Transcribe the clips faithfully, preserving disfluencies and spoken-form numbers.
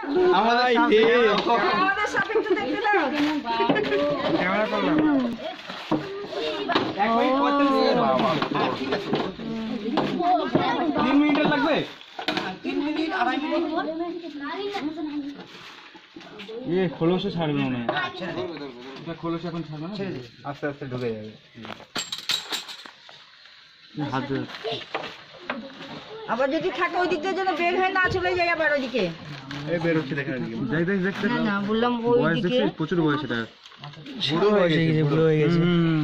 আমাদের আমাদের সাপ একটু দেখতে দাও। ক্যামেরা করলাম এক মিনিট পঁয়তাল্লিশ ঠিক আছে তিন মিনিট লাগবে তিন মিনিট আড়াই মিনিট ये খোলসে ছাড়বে না এটা খোলসে এখন ছাড়বে না আস্তে আস্তে ঢুকে যাবে হাত আবার যদি থাকে ওই দিক দিয়ে যেন বের হয়ে না চলে যায় আবার ওইদিকে এই বের হচ্ছে দেখেন এদিকে যাই দেখ দেখতে না না বললাম ওই দিকে প্রচুর বয়স এটা বুড়ো হয়ে গেছে বুড়ো হয়ে গেছে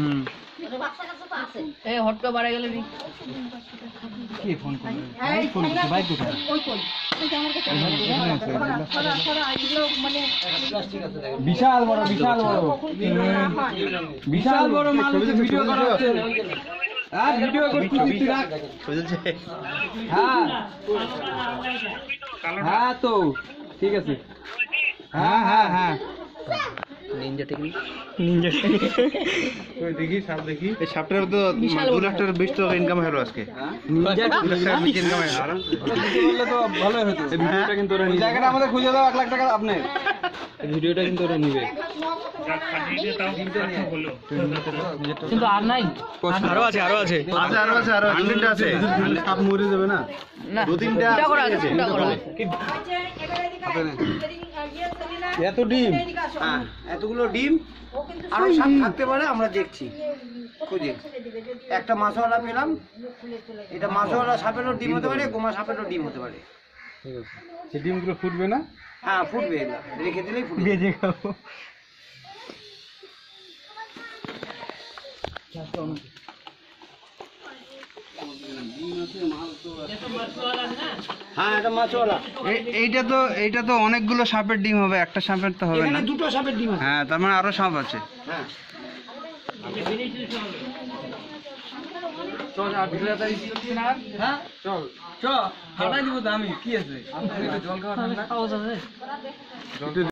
এই হটকা বাড়া গেল রে কি ফোন করবে এই ফোন করছে বাইক কোথায় ওই কই বিশাল বড় বিশাল বড় বিশাল বড় মাল ভিডিও করা হচ্ছে আর ভিডিও করছিস তুই রাখ বুঝছে হ্যাঁ হ্যাঁ তো ঠিক আছে হ্যাঁ হ্যাঁ হ্যাঁ নিনজা টেকনিক নিনজা টেকনিক ওই দেখি সাপ দেখি এই সাপটার তো দু লাখ টাকার বেশি টাকা ইনকাম হলো আজকে নিনজা দু লাখ টাকার বেশি ইনকাম হলো আরাম বললে তো ভালোই হতো এই ভিডিওটা কিন্তু ওরা নিবে জায়গাটা আমাদের খুঁজে দাও এক লাখ টাকা আপনি এই ভিডিওটা কিন্তু ওরা নিবে কিন্তু আর নাই আরো আছে আরো আছে আছে আরো আছে আরো তিনটা আছে সাপ মরে যাবে না না দু তিনটা আছে এত ডিম হ্যাঁ এতগুলো ডিম আরো সাপ থাকতে পারে আমরা দেখছি খুঁজে একটা মাছওয়ালা পেলাম এটা মাছওয়ালা সাপেরও ডিম হতে পারে গোমা সাপেরও ডিম হতে পারে ঠিক আছে সেই ডিমগুলো ফুটবে না হ্যাঁ ফুটবে এগুলো রেখে দিলেই ফুটবে ভেজে খাবো হ্যাঁ এটা মাছওয়ালা এইটা তো এইটা তো অনেকগুলো সাপের ডিম হবে একটা সাপের তো হবে না দুটো সাপের ডিম আছে হ্যাঁ তার মানে আরো সাপ আছে হ্যাঁ চল আর ভিডিও তাই হ্যাঁ চল চল ফাটাই দিব তো আমি কি আছে জল খাওয়া ঠান্ডা